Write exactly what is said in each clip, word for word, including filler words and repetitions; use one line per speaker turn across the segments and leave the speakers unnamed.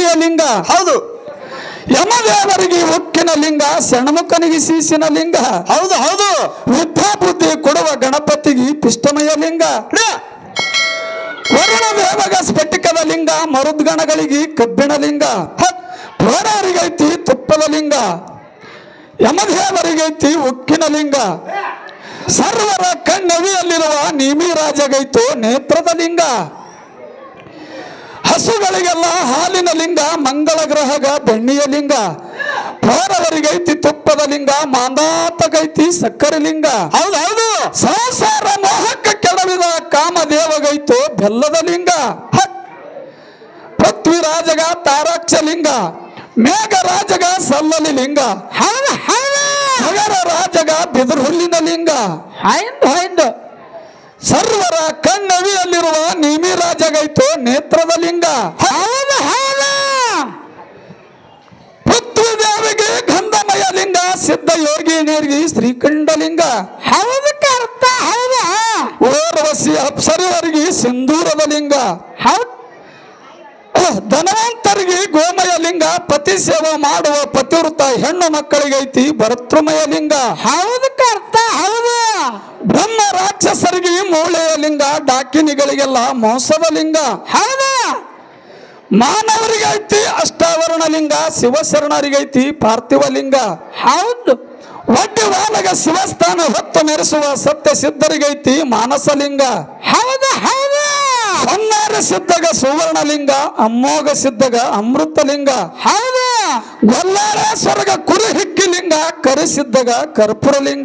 ಬೆಳ್ಳಿಯ ಲಿಂಗ.
ಹೌದು.
ಯಮದೇವರಿಗೆ ಉಕ್ಕಿನ ಲಿಂಗ, ಸಣ್ಮುಖನಿಗೆ ಸೀಸಿನ ಲಿಂಗ.
ಹೌದು ಹೌದು.
ವಿದ್ಯಾಬುದ್ಧಿ ಕೊಡುವ ಗಣಪತಿಗೆ ಪಿಷ್ಟಮಯ ಲಿಂಗ. ವರುಣ ದೇವಗ ಸ್ಫಟಿಕದ ಲಿಂಗ, ಮರುದ್ಗಣಗಳಿಗೆ ಕಬ್ಬಿಣ ಲಿಂಗ. ಪೌರವರಿಗೈತಿ ತುಪ್ಪದ ಲಿಂಗ, ಯಮದೇವರಿಗೈತಿ ಉಕ್ಕಿನ ಲಿಂಗ. ಸರ್ವರ ಕಣ್ಣವಿಯಲ್ಲಿರುವ ನೀಮಿರಾಜಗೈತು ನೇತ್ರದ ಲಿಂಗ. ಹಸುಗಳಿಗೆಲ್ಲ ಹಾಲಿನ ಲಿಂಗ, ಮಂಗಳ ಗ್ರಹಗ ಬೆಣ್ಣಿಯ ಲಿಂಗ. ಪೌರವರಿಗೈತಿ ತುಪ್ಪದ ಲಿಂಗ, ಮಾಂದಾತಗೈತಿ ಸಕ್ಕರೆ ಲಿಂಗ.
ಹೌದು ಹೌದು.
ಸಂಸಾರ ಮೋಹಕ್ಕೆ ಕೆಡವಿದ ಕಾಮದೇವಗೈತು ಬೆಲ್ಲದ ಲಿಂಗ. ಪೃಥ್ವಿರಾಜಗ ತಾರಾಕ್ಷ ಲಿಂಗ, ಮೇಘರಾಜಗ ಸಲ್ಲಲಿ ಲಿಂಗ. ನಗರ ರಾಜಗ ಬಿದಿರು ಹುಲ್ಲಿನ ಲಿಂಗ. ಸರ್ವರ ಕಣ್ಣವಿಯಲ್ಲಿರುವ ನೀಮಿರಾಜಗೈತು ನೇತ್ರದ ಲಿಂಗ. ಪೃಥ್ವಿದೇವಿಗೆ ಗಂಧಮಯ ಲಿಂಗ, ಸಿದ್ಧ ಯೋಗಿನಿಯರಿಗೆ ಶ್ರೀಕಂಠಲಿಂಗ. ಓರ್ವಶಿ ಅಪ್ಸರವರಿಗೆ ಸಿಂಧೂರದ ಲಿಂಗ. ಧನವಂತರಿಗೆ ಗೋಮಯ ಲಿಂಗ, ಪತಿ ಸೇವೆ ಮಾಡುವ ಪತಿವೃತ ಹೆಣ್ಣು ಮಕ್ಕಳಿಗೈತಿ ಭರ್ತೃಮಯ ಲಿಂಗ. ಬ್ರಹ್ಮ ರಾಕ್ಷಸರಿಗೆ ಮೂಳೆಯ ಲಿಂಗ, ಡಾಕಿನಿಗಳಿಗೆಲ್ಲ ಮೋಸದ ಲಿಂಗ. ಮಾನವರಿಗೈತಿ ಅಷ್ಟಾವರಣ ಲಿಂಗ, ಶಿವಶರಣರಿಗೈತಿ ಪಾರ್ಥಿವ ಲಿಂಗ. ಹೌದು. ಒಡ್ಡಿ ವಾಲಗ ಶಿವಸ್ಥಾನ ಹೊತ್ತು ಮೆರೆಸುವ ಸತ್ಯ ಸಿದ್ಧರಿಗೈತಿ ಮಾನಸಲಿಂಗ. ಹೌದು ಹೌದು. ಹೊನ್ನಾರ ಸಿದ್ಧಗ ಸುವರ್ಣಲಿಂಗ, ಅಮ್ಮೋಗ ಸಿದ್ಧಗ ಅಮೃತಲಿಂಗ. ಹೌದು. ಗೊಲ್ಲಾರೇಶ್ವರಗ ಕುರಿ ಹಿಕ್ಕಿಲಿಂಗ, ಕರಿಸಿದ್ಧಗ ಕರ್ಪೂರಲಿಂಗ.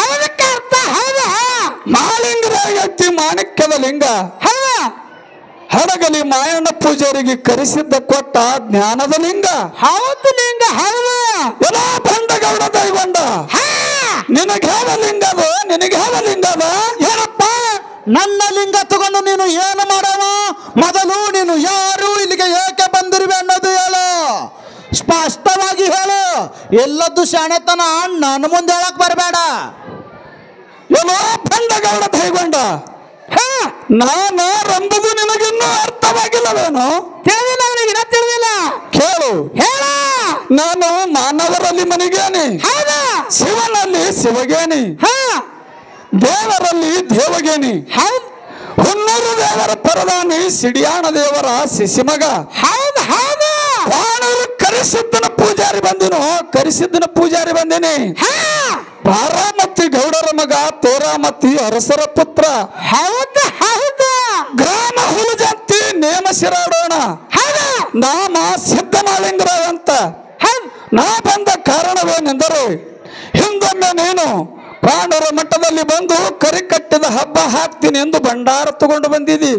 ಮಾಲಿಂಗರಾಗೈತಿ ಮಾಣಿಕ್ಯದ ಲಿಂಗ. ಹಡಗಲಿ ಮಾಯಣ್ಣ ಪೂಜಾರಿಗೆ ಕರಿಸಿದ್ದ ಕೊಟ್ಟ ಜ್ಞಾನದ ಲಿಂಗ. ಹೌದು ಲಿಂಗ. ಹೌದು. ಎಲ್ಲ ಬಂಡಗೌಡ ದೈವಂಡ, ನಿನಗೆ ಯಾವ ಲಿಂಗ ಅದು? ನಿನಗೆ ಯಾವ ಲಿಂಗ ಅದ? ಏನಪ್ಪ?
ನನ್ನ ಲಿಂಗ ತಗೊಂಡು ನೀನು ಏನು ಮಾಡವ? ಮೊದಲು ನೀನು ಯಾರು, ಇಲ್ಲಿಗೆ ಏಕೆ ಬಂದಿರುವೆ ಅನ್ನೋದು ಹೇಳು, ಸ್ಪಷ್ಟವಾಗಿ ಹೇಳು. ಎಲ್ಲದ್ದು ಶಾಣೆತನ ನನ್ನ ಮುಂದೆ ಹೇಳಕ್ ಬರಬೇಡ.
ಏನೋ ಬಂಡಗೌಡ ದೈವಂಡ, ನಾನು ರಂಬುದು ನಿನಗಿನ್ನೂ ಅರ್ಥವಾಗಿಲ್ಲವೇನು?
ತಿಳಿದಿಲ್ಲ, ಅವನಿಗಿನ ತಿಳಿದಿಲ್ಲ.
ಕೇಳು.
ಹೇಳ.
ನಾನು ಮಾನವರಲ್ಲಿ ಮನಿಗೇನಿ, ಶಿವನಲ್ಲಿ ಶಿವಗೇನಿ, ದೇವರಲ್ಲಿ ದೇವಗೇನಿ. ಹುನ್ನೂರು ದೇವರ ಪರದಾನಿ, ಸಿಡಿಯಾಣ ದೇವರ ಶಿಶಿಮಗ. ಹೌದು ಹೌದು. ವಾಣೂರು ಕರಿಸಿದ್ದನ ಪೂಜಾರಿ ಬಂದಿನು, ಕರಿಸಿದ್ದನ ಪೂಜಾರಿ ಬಂದಿನಿ. ಬಾರಾಮತಿ ಗೌಡರ ಮಗ, ತೇರಾಮತಿ ಅರಸರ ಪುತ್ರ. ಹೌದು ಹೌದು. ಗ್ರಾಮ ಹುಲಜಂತಿ ನೇಮ ಶಿರಾಡೋಣ, ನಾಮ ಸಿದ್ಧಮಾಲಿಂಗರಾವ್ ಅಂತ. ನಾ ಬಂದ ಕಾರಣವೇನೆಂದರೆ, ಹಿಂದೊಮ್ಮೆ ನೀನು ಪಾಂಡವರ ಮಠದಲ್ಲಿ ಬಂದು ಕರಿ ಕಟ್ಟಿದ ಹಬ್ಬ ಹಾಕ್ತೀನಿ ಎಂದು ಭಂಡಾರ ತಗೊಂಡು ಬಂದಿದಿ.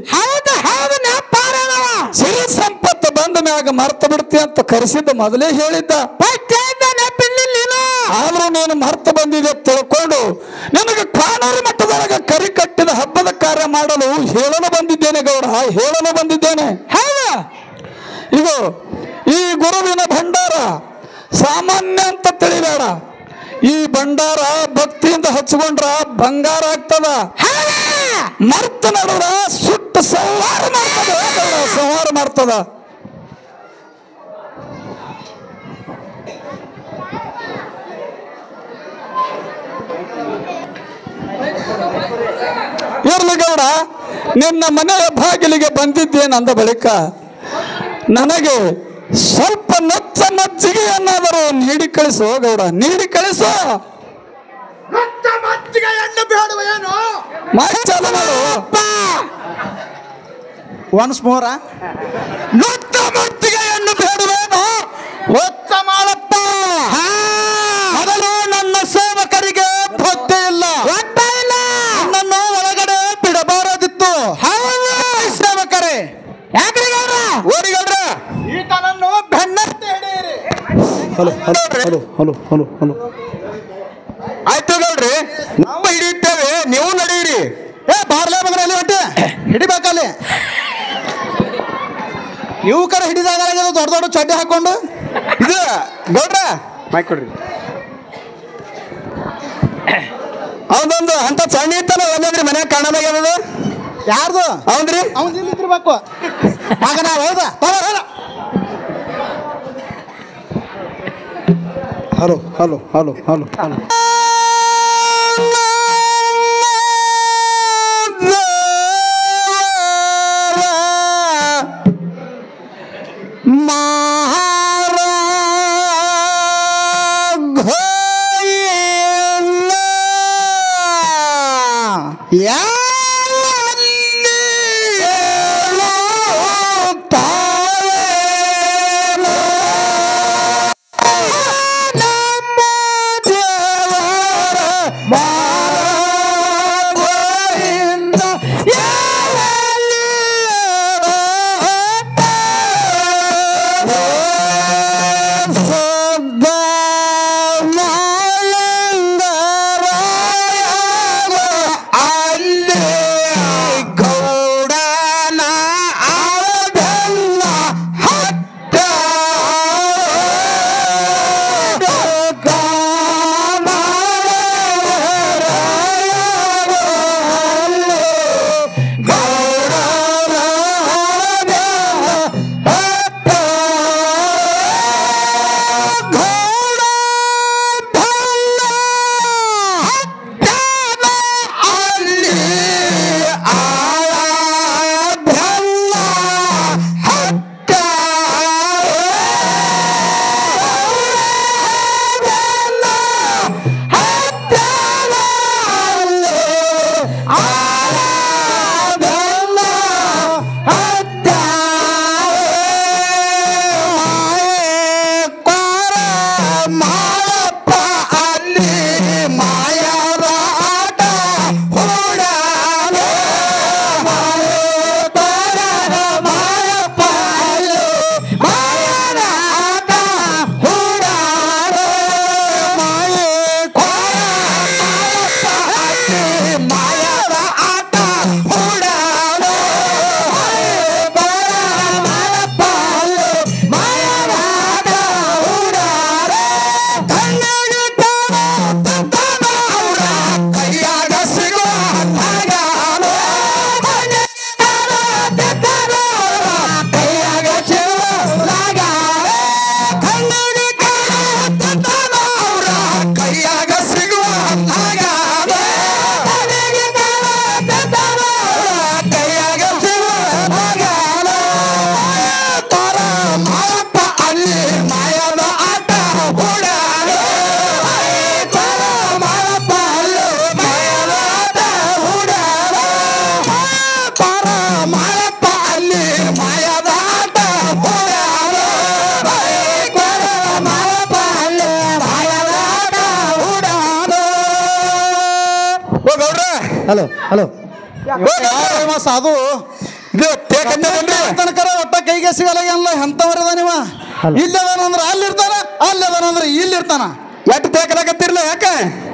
ಸಿರಿ ಸಂಪತ್ತು ಬಂದ ಮ್ಯಾಗ ಮರ್ತ ಬಿಡ್ತಿ ಅಂತ ಕರೆಸಿದ್ದು ಮೊದಲೇ ಹೇಳಿದ್ದ. ಆದ್ರೂ ನೀನು ಮರ್ತ ಬಂದಿದೆ ತಿಳ್ಕೊಂಡು ನನಗೆ ಪಾಂಡವರ ಮಠದೊಳಗೆ ಕರಿ ಕಟ್ಟಿದ ಹಬ್ಬದ ಕಾರ್ಯ ಮಾಡಲು ಹೇಳಲು ಬಂದಿದ್ದೇನೆ ಗೌಡ, ಹೇಳಲು ಬಂದಿದ್ದೇನೆ. ಇದು ಈ ಗುರುವಿನ ಭಂಡಾರ ಸಾಮಾನ್ಯ ಅಂತ ತಿಳಿಬೇಡ. ಈ ಭಂಡಾರ ಭಕ್ತಿಯಿಂದ ಹಚ್ಕೊಂಡ್ರ ಬಂಗಾರ ಆಗ್ತದ. ಮರ್ತ ನಡುವ ಸುಟ್ಟು ಸಂಹಾರ ಮಾಡ್ತದ, ಸಂಹಾರ ಮಾಡ್ತದ. ಇರ್ಲಿ ಗೌಡ, ನಿನ್ನ ಮನೆಯ ಬಾಗಿಲಿಗೆ ಬಂದಿದ್ದೇನಂದ ಬಳಿಕ ನನಗೆ ಸ್ವಲ್ಪ ನಚ್ಚ ಮಜ್ಜಿಗೆಯನ್ನಾದರೂ ನೀಡಿ ಕಳಿಸೋ ಗೌಡ, ನೀಡಿ ಕಳಿಸೋ. ಚಾಲು ಮಾಡು.
Once more.
ನೊತ್ತ ಮಜ್ಜಿಗೆಯನ್ನು ಬೇಡುವೇನು?
ಹೊತ್ತ ಮಾಡಪ್ಪ. ಮೊದಲು ನನ್ನ ಸೇವಕರಿಗೆ ಭಕ್ತಿ ಇಲ್ಲ, ನನ್ನನ್ನು ಒಳಗಡೆ ಬಿಡಬಾರದಿತ್ತು. ಸೇವಕರೇ, ಯಾಕ್ರಿ ಗೌಡ್ರ? ಓಡಿ ಗೌಡ್ರ, ಈತನನ್ನು ಬೆನ್ನತ್ತಿ ಹಿಡಿಯಿರಿ.
Hello hello hello hello hello hello
ಆಯ್ತು ಗೌಡ್ರಿ, ನಾವು ಹಿಡಿಯುತ್ತೇವೆ, ನೀವು ನಡೆಯಿರಿ. ಏ ಬಾರ್ಲೆ ಮಗನ, ಅಲ್ಲಿ ಹೊಟ್ಟೆ ಹಿಡಿಬೇಕಲ್ಲಿ. ನೀವು ಕರೆ ಹಿಡಿದಾಗ ದೊಡ್ಡ ದೊಡ್ಡ ಚಡ್ಡಿ ಹಾಕೊಂಡು. ಇದು ಗೌಡ್ರ ಮೈಕ್ ಕೊಡ್ರಿ.
ಅವನೊಂದು ಅಂತ ಸಣ್ಣ ಇತ್ತಲ್ಲ, ಒಂದ್ರಿ ಮನ್ಯಾಗ ಕಾಣಲಾಗ್ಯದ.
ಯಾರ್ದು?
ಅವನ್ರಿ
ಅವನ್ ಇಲ್ಲಿರ್ಬೇಕು. ಆಗ ನಾವು ಹೌದಾ hello hello hello hello hello hello hello ಸಾಧು ತನಕರ ಒಟ್ಟ ಕೈಗೆ ಸಿಗಲ್ಲ ಎಂತವರದ ನೀವ ಇಲ್ಲದನಂದ್ರ ಅಲ್ಲಿರ್ತಾನ ಅಲ್ಲದನಂದ್ರ ಇಲ್ಲಿರ್ತಾನ
ಎಟ್ಟು ತೇಕಲಾಕತ್ತಿರ್ಲ ಯಾಕ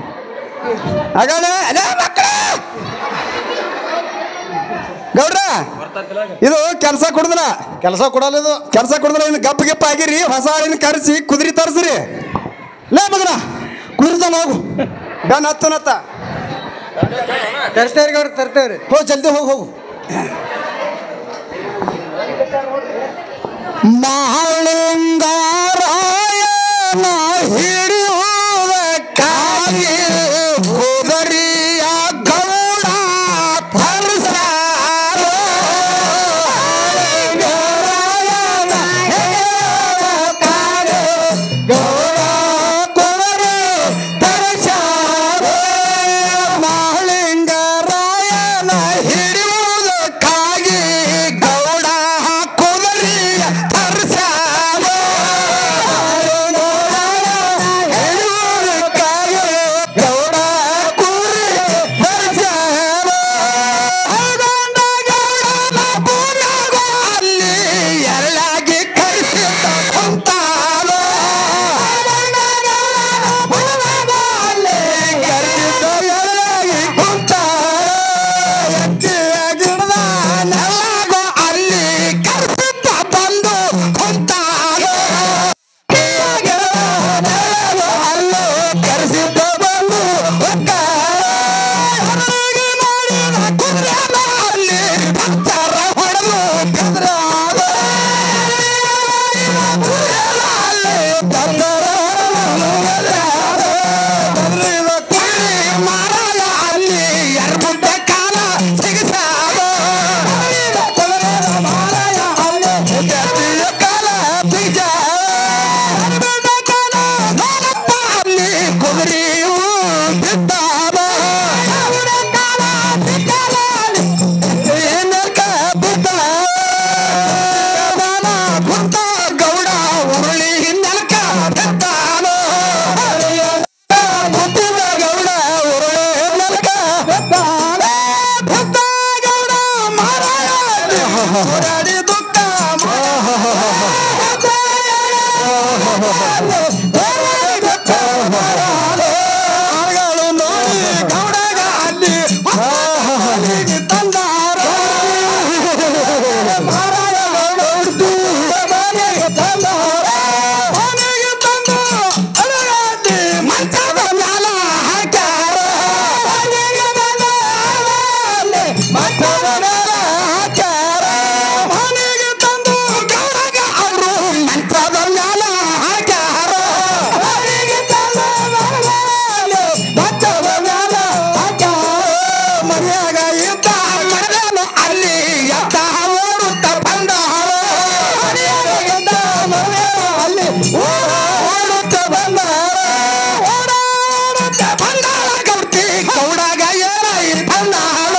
ಗೌಡ್ರ ಇದು ಕೆಲಸ ಕೊಡುದಿಲ್ಲ
ಕೆಲಸ ಕೊಡಲ್ಲ ಇದು
ಕೆಲಸ ಕೊಡುದಿಲ್ಲ ಇನ್ನು ಗಪ್ಪ ಗೆಪ್ಪ ಆಗಿರಿ ಹೊಸ ಆಳಿನ ಕರೆಸಿ ಕುದುರೆ ತರಿಸ್ರಿ
ಲೇ ಮಗನ ಕುದುರ್ತಾನ ಹೋಗು
ಡನ್ ಹತ್ತು ನತ್ತ
ತರ್ತೇವ್ರಿ ಗೌಡ್ರ ತರ್ತೇವ್ರಿ ಹೋಗಿ ಜಲ್ದಿ ಹೋಗಿ ಹೋಗು ಮಹಾಲಿಂಗಾರಾಯಣ ಹಿಡಿಯುವುದಕ್ಕಾಗಿ ಕುದುರೆಯ ಗೌಡ ತರಿಸಾರ ಗೌಡ ಕುದುರೆ ತರಿಸಾರ ಮಹಾಲಿಂಗಾರಾಯಣ ಹಿಡಿಯುವುದಕ್ಕಾಗಿ ಗೌಡ ಕುದುರೆಯ ತರಿಸಾರ
ಬೀಜ ಅಲ್ಲಿ ಕುದುರೆಯು ಬಿದ್ದಾವ ಏನಕ್ಕ ಬಿದ್ದಾವ ಕುಂತ ಗೌಡ ಉರುಳಿ ನೆಲಕ ಬಿದ್ದಾನ ಕುಂತಿದ ಗೌಡ ಉರುಳಿ ನೆಲಕ ಬಿದ್ದಾನ ಬಿದ್ದ ಗೌಡ ಮಾರಾಯ ಹೋರಾಡಿ ದುಃಖ ನೋಡಿ ಗೌಡಗ ಅಲ್ಲಿ ತಂದಾರ ಮಾರಾಯ ನೋಡ್ತು ತಂದಾರ ಮನೆಗೆ ತಂದು ಅಡಗಾಡಿ ಮಂಚದ ಮ್ಯಾಲ ಹಾಕ್ಯಾರ ಮಂಚದ ಮ್ಯಾಲ ಹಾಕ್ಯಾರ ಮನೆಗೆ ತಂದು ಗೌಡಗ ಅವರು ಮಂಚದ ಮ್ಯಾಲ ಹಾಕ್ಯಾರ ಮನೆಗೆ ತಂದು ಮಂಚದ ಮ್ಯಾಲ ಹಾಕ್ಯಾರ ಮನೆಯಾಗ ಇದ್ದ ಮರದನು ಅಲ್ಲಿ ಎದ್ದ ಓಡುತ್ತ ಬಂದಾರ ಮನೆಯಾಗ ಇದ್ದ ಮರದನು ಅಲ್ಲಿ ಓಡುತ್ತ ಬಂದಾರ ಓಡುತ್ತ ಬಂದಾಳ ಗೌಡ್ತಿ ಗೌಡಗ ಏನಾಯಿ ಬಂದಾಳ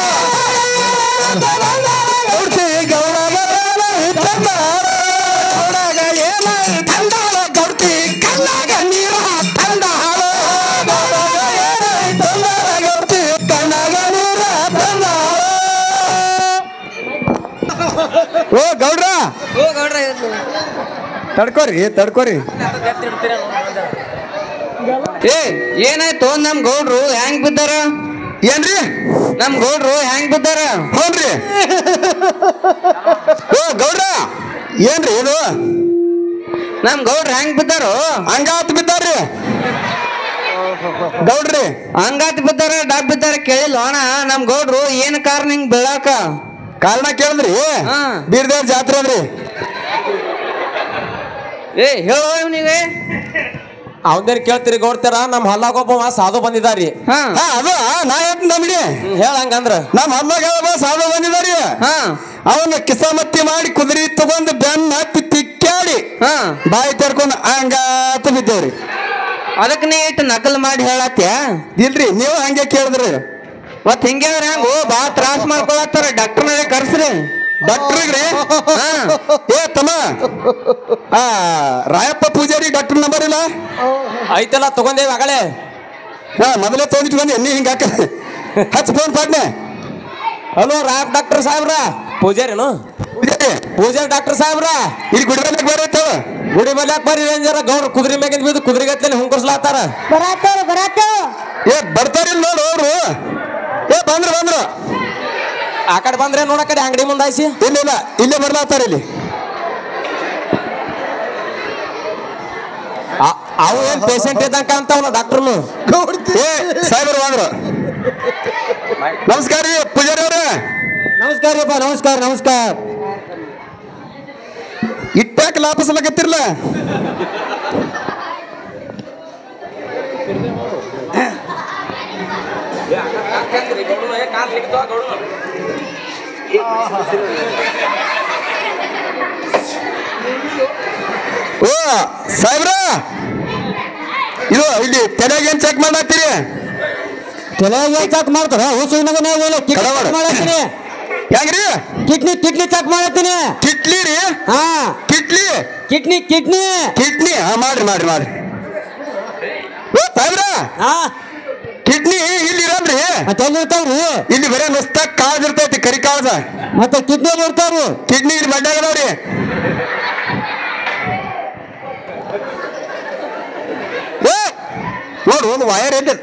ಗೌಡ್ತಿ ಗೌಡಗ ಏನಾಯಿ ತಂದಾರ ಗೌಡಗ ಏನಾಯಿ ತಂದಾಳ ಗೌಡ್ತಿ ಕಣ್ಣಾಗ ನೀರ ತಂದಾಳ ಗೌಡಗ ಏನಾಯಿ ತಂದಾಳ ಗೌಡ್ತಿ ಕಣ್ಣಾಗ ನೀರ ತಂದಾಳ ಓ ಗೌಡ್ರ
ಓ ಗೌಡ್ರ
ತಡ್ಕೋರಿ ತಡ್ಕೋರಿ
ಏ ಏನಾಯ್ತು ನಮ್ ಗೌಡ್ರು ಹೆಂಗ್ ಬಿದ್ದಾರ
ಏನ್ರಿ
ನಮ್ ಗೌಡ್ರು ಹೆಂಗ್ ಬಿದ್ದಾರ
ಹ್ಞೂನ್ರಿ ಓ ಗೌಡ್ರ ಏನ್ರಿ ಇದು
ನಮ್ ಗೌಡ್ರು ಹೆಂಗ್ ಬಿದ್ದಾರು
ಹಂಗಾತ್ ಬಿದ್ದಾರ್ರಿ ಗೌಡ್ರಿ
ಹಂಗಾತ್ ಬಿದ್ದಾರ ಡಬ್ ಬಿದ್ದಾರ ಕೇಳಿಲ್ಲ ಅಣ್ಣ ನಮ್ ಗೌಡ್ರು ಏನ್ ಕಾರಣ ಹಿಂಗ್ ಬೀಳಾಕ
ಕಾರಣ ಕೇಳಿದ್ರಿ
ಹಾ.
ಬೀರ್ದೇವ್ರ ಜಾತ್ರೆ ಅದ್ರಿ
ಏ ಹೇಳೋ ಇವನಿಗೆ
ಅವನ್ದೇನ್ ಕೇಳ್ತೀರಿ ಗೌಡ್ತಾರ ನಮ್ ಹೊಲ್ಲಾಗೊಬ್ಬ ಸಾಧು ಬಂದಿದಾರಿ
ಹಾ
ಹಾ ಅದು ನಾ ಹೇಳ್ತೀನಿ ನಮ್ಗೆ
ಹೇಳ ಹಂಗಂದ್ರ
ನಮ್ಮ ಹಲ್ಲಾಗ ಸಾಧು ಬಂದಿದಾರಿ
ಹಾ
ಅವನ್ನ ಕಿಸಮತ್ತಿ ಮಾಡಿ ಕುದುರೆ ತಗೊಂಡು ಬೆನ್ನ ಹತ್ತಿ ತಿಕ್ಕಾಡಿ
ಹಾ
ಬಾಯಿ ತೆರ್ಕೊಂಡು ಹಂಗಾತ ಬಿದ್ದೇವ್ರಿ
ಅದಕ್ಕೆ ನೀ ಇಟ್ಟು ನಕಲ್ ಮಾಡಿ ಹೇಳತ್ಯ
ಇಲ್ರಿ ನೀವು ಹಂಗೆ ಕೇಳಿದ್ರಿ
ಮತ್ ಹಿಂಗೆ ಹೆಂಗು ಬಾ ತ್ರಾಸ ಮಾಡ್ಕೊಳತ್ತಾರ ಡಾಕ್ಟರ್ನಾಗ ಕರ್ಸ್ರಿ
ಡಾಕ್ಟ್ರಿಗ್ರಿ
ಹಾ
ಏ ತಮ್ಮ ಆ ರಾಯಪ್ಪ ಪೂಜಾರಿ ಡಾಕ್ಟರ್ ನಂಬರ್ ಇಲ್ಲ
ಐತೆಲ್ಲ ತಗೊಂಡೇವಿ ಆಗಲೇ
ಹಾ ಮೊದಲೇ ತೊಗೊಂಡಿಟ್ಟು ಬಂದೆ ಎಣ್ಣೆ ಹಿಂಗೆ ಹಾಕ ಹಚ್ಚ ಫೋನ್ ಪಾಡ್ನೆ
ಹಲೋ ರಾಯಪ್ ಡಾಕ್ಟರ್ ಸಾಹೇಬ್ರ ಪೂಜಾರಿನು
ಪೂಜಾರಿ
ಪೂಜಾರಿ ಡಾಕ್ಟರ್ ಸಾಹೇಬ್ರ
ಇಲ್ಲಿ ಗುಡಿಬಲ್ಲಕ್ಕೆ ಬರತ್ತ
ಗುಡಿ ಮೇಲೆ ಬರ್ರಿ ರೇಂಜರ ಗೌಡ್ರು ಕುದುರೆ ಮ್ಯಾಗಿಂದ ಬಿದ್ದು ಕುದುರೆಗತ್ಲೆ ಹುಂಕರ್ಸ್ಲಾತಾರ
ಬರಾತೇವ್ ಬರಾತೇವ್
ಏ ಬರ್ತಾರಿಲ್ಲ ನೋಡು ಅವ್ರು ಏ ಬಂದ್ರು ಬಂದ್ರು
ಆ ಕಡೆ ಬಂದ್ರೆ ನೋಡ ಕಡೆ ಅಂಗಡಿ ಮುಂದಾಯ್ಸಿ
ಇಲ್ಲ ಇಲ್ಲ ಇಲ್ಲೇ ಬರ್ಲಾತಾರ ಇಲ್ಲಿ
ಅವು ಏನ್ ಪೇಷಂಟ್ ಇದ್ದಂಗ ಕಾಣ್ತಾವಲ್ಲ ಡಾಕ್ಟರ್ನು
ಏ ಸಾಹೇಬರು ಬಂದ್ರು ನಮಸ್ಕಾರ ರೀ ಪೂಜಾರಿ ಅವ್ರೆ
ನಮಸ್ಕಾರ ರೀಪ್ಪ ನಮಸ್ಕಾರ ನಮಸ್ಕಾರ
ಇಟ್ಟಾಕ ಲಾಪಸಲಕತ್ತಿರ್ಲ ಓ ಸಾಹೇಬ್ರ ಇದು ಇಲ್ಲಿ ತಲೆಗೆ ಏನ್ ಚೆಕ್ ಮಾಡತ್ತೀರಿ
ತಲೆಗೆ ಚೆಕ್ ಮಾಡ್ತಾರ
ಕಡವಾಡ.
ಮಾಡತ್ತೀನಿ
ಹೆಂಗ್ರಿ
ಕಿಡ್ನಿ ಕಿಡ್ನಿ ಚೆಕ್ ಮಾಡತ್ತೀನಿ
ಕಿಟ್ಲಿ ರೀ
ಹಾ
ಕಿಟ್ಲಿ
ಕಿಡ್ನಿ ಕಿಡ್ನಿ
ಕಿಡ್ನಿ ಹಾ ಮಾಡ್ರಿ ಮಾಡ್ರಿ ಮಾಡ್ರಿ ಓ ಸಾಹೇಬ್ರ
ಹಾ
ಕಿಡ್ನಿ ಇಲ್ಲಿ ಇರಲ್ರಿ
ಮತ್ತೆ ಎಲ್ಲಿ ಇರ್ತಾವ್ರಿ
ಇಲ್ಲಿ ಬರೀ ನುಸ್ತಾಗ ಕಾಳ್ದ ಇರ್ತೈತಿ ಕರಿ ಕಾಳ್ದ
ಮತ್ತೆ ಕಿಡ್ನಿಯಲ್ಲಿ ಇರ್ತಾವ್ರಿ
ಕಿಡ್ನಿ ಇಲ್ಲಿ ಬಡ್ಡೆ ಆಗದವ್ರಿ ಏ ನೋಡು ಒಂದು ವಯರ್ ಎಲ್ಲಿ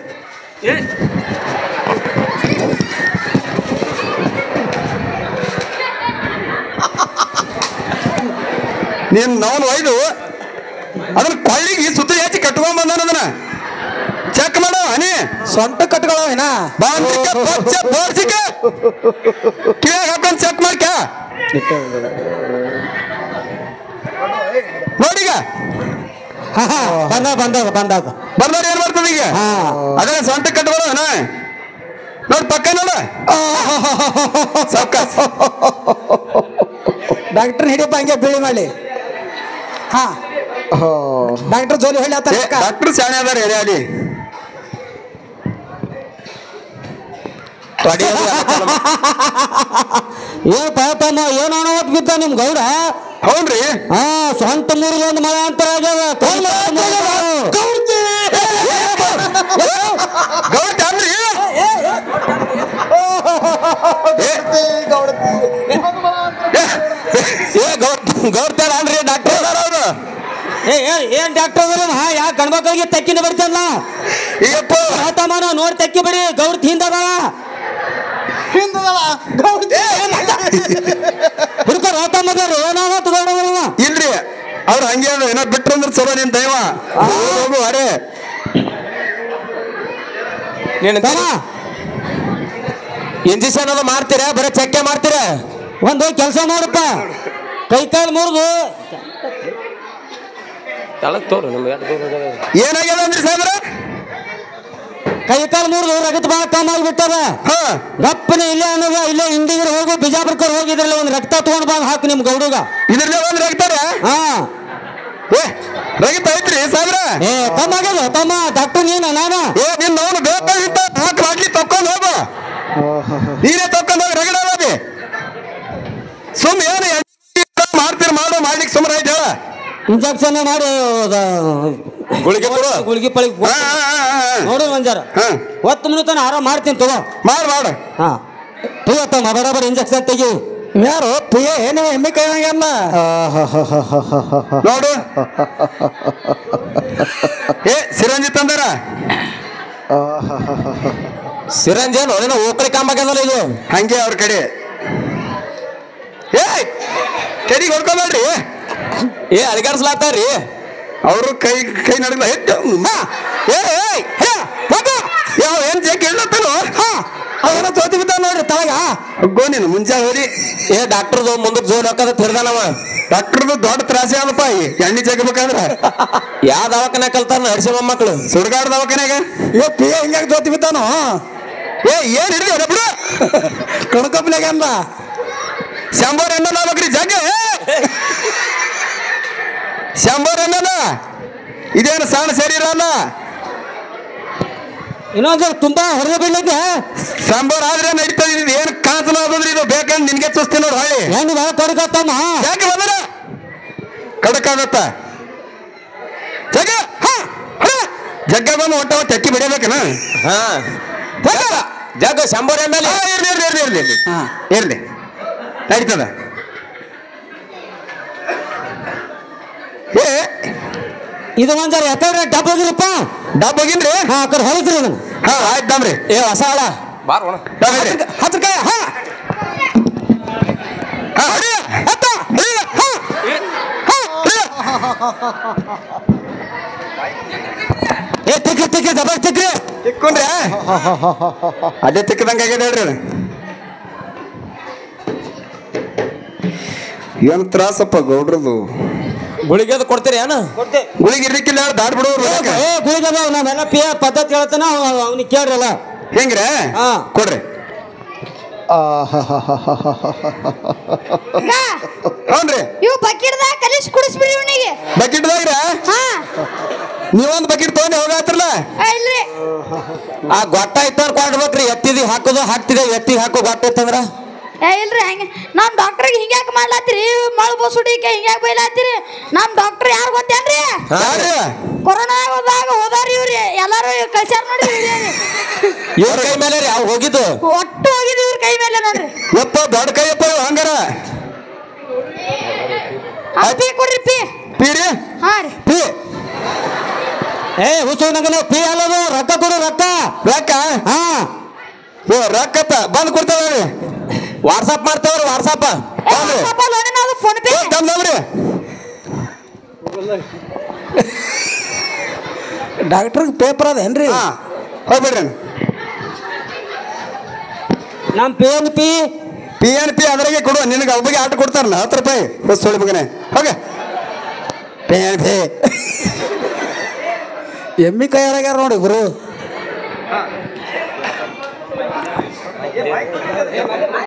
ನೀನ್ ನಾವು ಒಯ್ದು ಅದನ್ನ ಕೊಳ್ಳಿಗೆ ಸುತ್ತ ಹೆಚ್ಚಿ ಕಟ್ಕೊಂಡ್ ಬಂದಾನ ಅದನ್ನ ಚೆಕ್ ಮಾಡೋ ಹನಿ
ಸೊಂಟ ಕಟ್ಕೊಳ್ಳೋ ಏನ
ಕಿವಿಯಾಗ ಹಾಕೊಂಡ್ ಚೆಕ್ ಮಾಡ್ಕ ನೋಡೀಗ
ಬಂದ ಬಂದಾಗ ಬಂದಾಗ
ಬಂದವ್ರು ಏನ್ ಬರ್ತದ ಈಗ
ಹಾ
ಅದೇ ಸೊಂಟ ಕಟ್ಕೊಳ್ಳೋ ಹನ ನೋಡ್ ಪಕ್ಕ ನೋಡ ಸಾವ್ಕಾಸ್
ಡಾಕ್ಟರ್ ಹಿಡಿಯಪ್ಪ ಹಂಗೆ ಬೀಳಿ ಮಾಡಿ
ಹಾ
ಓ,
ಡಾಕ್ಟರ್ ಜೋಲಿ ಹೇಳಿ ಆತ
ಡಾಕ್ಟರ್ ಶಾಣೆ ಅದಾರ ಹೇಳಿ ಅಲ್ಲಿ
ಏ ಪಾಪಮ್ಮ ಏನ್ ಅಣವತ್ ಬಿದ್ದ ನಿಮ್ ಗೌಡ
ಹೌನ್ರಿ
ಹಾ ಸ್ವಂತ ಮೂರ್ಗೊಂದು ಮಳೆ ಅಂತರ
ಗೌಡ್ರಿ ಗೌಡ್ತಾರ ಅನ್ರಿ ಡಾಕ್ಟರ್ ಅದಾರ ಅವ್ರು
ಏ ಏನ್ ಡಾಕ್ಟರ್ ಹಾ ಯಾ ಗಣ್ಮಕ್ಳಿಗೆ ತಕ್ಕಿನ ಬರ್ತಲ್ಲ
ಏಪ್ಪ
ಆತಮಾನ ನೋಡಿ ತಕ್ಕಿ ಬಿಡಿ ಗೌಡ್ ಹಿಂದದ ಹುಡುಕರ್ ಆತ ಮಗರು ಏನಾಗತ್ತ ಗೌಡ
ಇಲ್ರಿ ಅವ್ರು ಹಂಗೆ ಅದ ಏನೋ ಬಿಟ್ರು ಅಂದ್ರೆ ಚಲೋ ನಿನ್ ದೈವ ಹೋಗು ಅರೆ
ಇಂಜೆಕ್ಷನ್ ಅದು ಮಾಡ್ತೀರಾ ಬರೀ ಚೆಕ್ಕೆ ಮಾಡ್ತೀರಾ
ಒಂದು ಕೆಲಸ ಮಾಡಪ್ಪ ಕೈ ಕಾಲು ಮುರಿದು
ಏನಾಗ್ಯದ ಅಂದ್ರಿ ಸಾಹೇಬ್ರ
ಕೈ ಕಾಲು ಮುರಿದು ರಗತ್ ಬಾಳ ಕಮ್ಮಿ ಆಗಿಬಿಟ್ಟದ ಗಪ್ಪನೆ ಇಲ್ಲೇ ಅನ್ನೋದ ಇಲ್ಲೇ ಹಿಂದಿಗೆ ಹೋಗು ಬಿಜಾಪುರಕ್ಕೆ ಹೋಗಿದ್ರಲ್ಲ ಒಂದು ರಕ್ತ ತಗೊಂಡ್ ಬಂದ್ ಹಾಕು ನಿಮ್ ಗೌಡುಗ
ಇದ್ರಲ್ಲೇ ಒಂದ್ ರಕ್ತಾರ
ಹಾ
ಏ ರಗತ್ ಐತ್ರಿ ಸಾಹೇಬ್ರ
ಏ ತಮ್ಮ ಆಗ್ಯದ ತಮ್ಮ ಡಾಕ್ಟರ್ ನೀನ ನಾನ
ಏ ನಿನ್ ಅವನು ಬೇಕಾಗಿತ್ತ ಹಾಕಿ ಹಾಕಿ ತಕ್ಕೊಂಡ್ ಹೋಗು ನೀನೇ ತಕ್ಕೊಂಡ್ ಹೋಗಿ ರಗಡಾವಿ ಸುಮ್ ಏನು ಮಾಡ್ತೀರಿ ಮಾಡು ಮಾಡ್ಲಿಕ್ಕೆ ಸುಮ್ಮನೆ ಆಯ್ತು ಹೇಳ
ಇಂಜೆಕ್ಷನ್ ಮಾಡಿ
ಗುಳಿಗೆ ಕೊಡು
ಗುಳಿಗೆ ಪಳಿಗೆ ನೋಡು ಮಂಜಾರ ಹೊತ್ತು ಮಿನಿಟ್ ಆರಾಮ್ ಮಾಡ್ತೀನಿ ತಗೋ
ಮಾಡ್ ಮಾಡು
ಹಾ ತಮ್ಮ ಬರಾಬರ್ ಇಂಜೆಕ್ಷನ್ ತೆಗಿ ಯಾರು ಪಿಯ ಏನೇ ಎಮ್ಮೆ ಕೈಯಾಗಲ್ಲ
ನೋಡು ಏ ಸಿರಂಜಿ ತಂದಾರ
ಸಿರಂಜಿ ನೋಡಿನ ಓಕಳಿ ಕಾಂಬಾಗ್ಯದಲ್ಲ ಇದು
ಹಂಗೆ ಅವ್ರ ಕಡೆ ಏ ಕೆಡಿಗೆ ಹೊಡ್ಕೊಬೇಡ್ರಿ
ಏ ಅಡಿಗಾಡ್ಸ್ಲಾತಾರ್ರಿ
ಅವರು ಕೈ ಕೈ ನಡಗಲ ಯಾವ ಏನ್ ಜಗ್ ಹೇಳತ್ತಲ್ಲ
ಅವನ ಜೋತಿ ಬಿದ್ದ ನೋಡ್ರಿ ತಳಗ
ಗೋ ನೀನು ಮುಂಚೆ ಹೋರಿ
ಏ ಡಾಕ್ಟರ್ದು ಮುಂದಕ್ಕೆ ಜೋರ್ ಹಾಕದ ತಿರ್ದಾನವ
ಡಾಕ್ಟರ್ದು ದೊಡ್ಡ ತ್ರಾಸೆ ಆದಪ್ಪ ಎಣ್ಣೆ ಜಗಬೇಕಂದ್ರ
ಯಾವ ದವಾಖಾನೆ ಕಲ್ತಾರ ನಡ್ಸಿ ಮೊಮ್ಮಕ್ಳು
ಸುಡ್ಗಾಡ ದವಾಖಾನ್ಯಾಗ
ಏ ಪಿಯ ಹಿಂಗ ಜೋತಿ ಬಿದ್ದಾನು
ಏ ಏನ್ ಹಿಡಿದ ಬಿಡು
ಕಣ್ಕೊಪ್ಲೆಗ ಅಂದ
ಶಂಬರ್ ಎಣ್ಣೆ ಆಗ್ಬೇಕ್ರಿ ಜಗ್ಗ ಶಂಬರ್ ಎಣ್ಣೆನ ಇದೇನು ಸಣ್ಣ ಸರಿ ಇರಲ್ಲ
ಇನ್ನೊಂದು ತುಂಬಾ ಹೊರಗೆ ಬೀಳಕ್ಕೆ
ಸಾಂಬಾರ್ ಆದ್ರೆ ನಡೀತದ ಇದು ಏನ್ ಕಾಸನ ಆಗೋದ್ರಿ ಇದು ಬೇಕಂದ್ ನಿನ್ಗೆ ಚುಸ್ತೀನಿ ನೋಡಿ ಹೊಳ್ಳಿ
ಹೆಣ್ಣು ಬಾ ಕೊಡ್ಕತ್ತಮ್ಮ
ಯಾಕೆ ಬಂದ್ರ ಕಡಕಾಗತ್ತ ಜಗ್ಗ ಜಗ್ಗ ಬಂದು ಒಟ್ಟ ಒಟ್ಟು ಅಕ್ಕಿ ಬಿಡಬೇಕನ
ಹಾ ಜಾಗ ಶಂಬರ್ ಎಣ್ಣೆ
ಇರ್ಲಿ ಇರ್ಲಿ ಇರ್ಲಿ ಇರ್ಲಿ ಇರ್ಲಿ ಇರ್ಲಿ ನಡೀತದ ಏ
ಇದು ಒಂದಾರ ಯಾಕಂದ್ರೆ ಡಬ್ ಹೋಗಿರಪ್ಪ
ಡಬ್ ಹೋಗಿನ್ರಿ
ಹಾ ಆ ಕಡೆ ಹೊಲದ್ರಿ ಅದನ್ನ
ಹಾ ಆಯ್ತಮ್ರಿ
ಏ ಹೊಸ ಹಳ ಬಾರ್ ಒಣ
ಹತ್ತು ರೂಪಾಯಿ ಹಾ
ಹಾ ಹೊಡಿ ಹತ್ತ ಹೊಡಿ ಹಾ
ಏ ತಿಕ್ರಿ ತಿಕ್ರಿ ಡಬಲ್ ತಿಕ್ರಿ
ತಿಕ್ಕೊಂಡ್ರೆ ಅದೇ ತಿಕ್ಕದಂಗ ಆಗ್ಯದ ಹೇಳ್ರಿ ಏನ್ ತ್ರಾಸಪ್ಪ ಗೌಡ್ರದು
ಗುಳಿಗೆ ಅದು ಕೊಡ್ತೀರಿ ಏನ
ಗುಳಿಗೆ ಇರ್ಲಿಕ್ಕಿಲ್ಲ ದಾಡ್ ಬಿಡೋರು
ಏ ಗುಳಿಗೆ ಅದಾವ ನಾವೆಲ್ಲ ಪಿಯ ಪದ್ಧತಿ ಹೇಳ್ತಾನ ಅವ್ನಿಗೆ ಕೇಳ್ರಲ್ಲ
ಹೆಂಗ್ರೆ
ಹಾ
ಕೊಡ್ರಿ ಹೌನ್ರಿ
ಇವು ಬಕೆಟ್ದಾಗ ಕಲಿಸಿ ಕುಡಿಸ್ಬಿಡಿ ಇವನಿಗೆ
ಬಕೆಟ್ದಾಗ್ರ
ಹಾ
ನೀವೊಂದ್ ಬಕೆಟ್ ತಗೊಂಡು ಹೋಗಾತ್ರಲ್ಲ
ಇಲ್ರಿ
ಆ ಗೊಟ್ಟ ಇತ್ತವ್ರು ಕೊಡ್ಬೇಕ್ರಿ ಎತ್ತಿದಿ ಹಾಕೋದು ಹಾಕ್ತಿದೆ ಎತ್ತಿಗೆ ಹಾಕೋ ಗೊಟ್ಟ ಇತ್ತಂದ್ರ
ಏ ಇಲ್ರಿ ಹಂಗೆ ನಮ್ ಡಾಕ್ಟರ್ಗೆ ಹಿಂಗ್ಯಾಕೆ ಮಾಡ್ಲಾತ್ರಿ ಮಳ್ ಬಸುಡಿಕೆ ಹಿಂಗ್ಯಾಕೆ ಬೈಲಾತ್ರಿ ನಮ್ ಡಾಕ್ಟರ್ ಯಾರು ಗೊತ್ತೇನ್ರಿ
ಯಾರ್ರಿ
ಕೊರೋನಾ ಹೋದಾಗ ಹೋದಾರಿ ಇವ್ರಿ ಎಲ್ಲಾರು ಕಳ್ಸ್ಯಾರ ನೋಡಿ
ಇವ್ರ ಕೈ ಮೇಲೆ ರೀ ಅವ್ ಹೋಗಿದ್ದು
ಒಟ್ಟು ಹೋಗಿದ್ವಿ ಇವ್ರ ಕೈ ಮೇಲೆ ನೋಡ್ರಿ
ಯಪ್ಪ ದೊಡ್ಡ ಕೈಯಪ್ಪ ಇವ್ ಹಂಗಾರ
ಆ ಪಿ ಕೊಡ್ರಿ ಪಿ
ಪೀರಿ
ಹಾ ರೀ
ಪೀ
ಏ ಹುಚ್ಚು ನಂಗೆ ಪಿ ಅಲ್ಲದು ರೊಕ್ಕ ಕೊಡು ರೊಕ್ಕ
ರೊಕ್ಕ
ಹಾ
ಓ ರೊಕ್ಕತ್ತ ಬಂದ್ ಕೊಡ್ತಾವ್ರಿ
ವಾಟ್ಸಪ್ ಮಾಡ್ತೇವ್ರಿ ವಾಟ್ಸಪ್
ಫೋನ್ ಪೇ
ತಮ್ದವ್ರಿ
ಡಾಕ್ಟರ್ಗೆ ಪೇಪರ್ ಅದೇನ್ರಿ
ಹಾ ಹೋಗ್ಬಿಡ್ರಿ
ನಮ್ಮ P N P
P N P ಅದ್ರಾಗೆ ಕೊಡು ನಿನಗೆ ಒಬ್ಬಗೆ ಆಟ ಕೊಡ್ತಾರಲ್ಲ ಹತ್ತು ರೂಪಾಯಿ ಹೊಸ ಸೋಳಿ ಮಗನೇ ಹೋಗ ಪಿ ಎನ್ ಪಿ
ಎಮ್ಮಿ ಕೈಯಾರಾಗ್ಯಾರ ನೋಡಿ ಗುರು